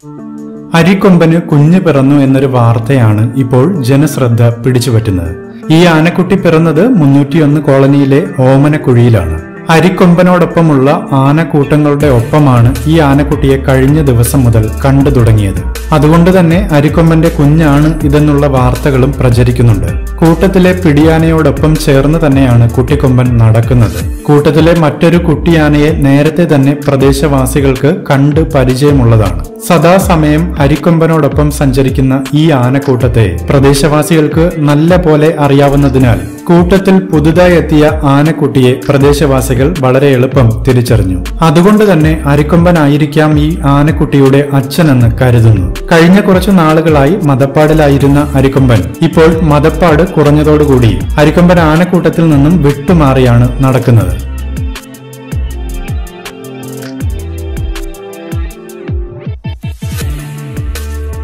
അരിക്കൊമ്പന് കുഞ്ഞു പിറന്നു എന്നൊരു വാർത്തയാണ് ഇപ്പോൾ ജനശ്രദ്ധ പിടിച്ചുപറ്റുന്നത്. ഈ ആനക്കുട്ടി പിറന്നത് 301 കോളനിയിലെ ഓമനക്കുഴിയിലാണ്. അരിക്കൊമ്പനോടൊപ്പമുള്ള ആനക്കൂട്ടങ്ങളുടെ ഒപ്പമാണ് ഈ ആനക്കുട്ടിയെ കഴിഞ്ഞ ദിവസം മുതൽ കണ്ടു തുടങ്ങിയത്. അതുകൊണ്ട് തന്നെ അരിക്കൊമ്പന്റെ കുഞ്ഞാണ് ഇതെന്നുള്ള വാർത്തകളും പ്രചരിക്കുന്നുണ്ട്. കൂട്ടത്തിലെ പിടിയാനയോടൊപ്പം ചേർന്ന് തന്നെയാണ് കുട്ടിക്കൊമ്പൻ നടക്കുന്നത്. കൂട്ടത്തിലെ മറ്റൊരു കുട്ടിയാനയെ നേരത്തെ തന്നെ പ്രദേശവാസികൾക്ക് കണ്ട് പരിചയമുള്ളതാണ്. സദാസമയം അരിക്കൊമ്പനോടൊപ്പം സഞ്ചരിക്കുന്ന ഈ ആനക്കൂട്ടത്തെ പ്രദേശവാസികൾക്ക് നല്ല പോലെ അറിയാവുന്നതിനാൽ കൂട്ടത്തിൽ പുതുതായി എത്തിയ ആനക്കുട്ടിയെ പ്രദേശവാസികൾ വളരെ എളുപ്പം തിരിച്ചറിഞ്ഞു. അതുകൊണ്ട് തന്നെ അരിക്കൊമ്പനായിരിക്കാം ഈ ആനക്കുട്ടിയുടെ അച്ഛനെന്ന് കരുതുന്നു. കഴിഞ്ഞ കുറച്ചു നാളുകളായി മദപ്പാടിലായിരുന്ന അരിക്കൊമ്പൻ ഇപ്പോൾ മദപ്പാട് കുറഞ്ഞതോടുകൂടി അരിക്കൊമ്പൻ ആനക്കൂട്ടത്തിൽ നിന്നും വിട്ടുമാറിയാണ് നടക്കുന്നത്.